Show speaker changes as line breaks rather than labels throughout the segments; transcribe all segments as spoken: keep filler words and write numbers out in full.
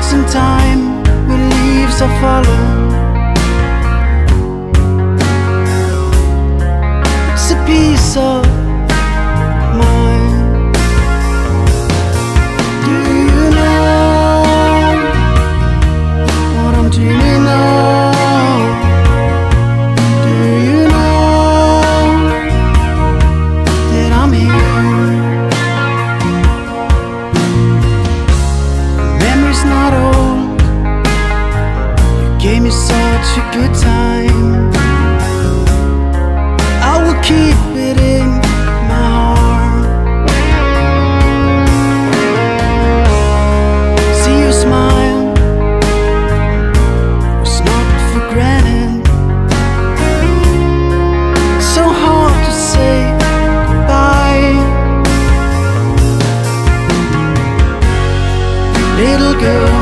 frozen time with leaves I follow. It's a piece of mine. Do you know what I'm dreaming of? Do you know that I'm here? Memory's not old. You gave me such a good time. I will keep it in my heart. See your smile was not for granted. So hard to say goodbye. Little girl,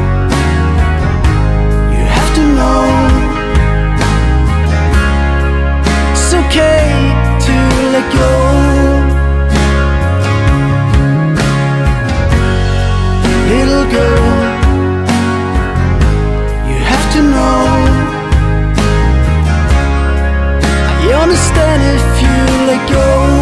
you have to know it's okay to let go. Little girl, you have to know I understand if you let go.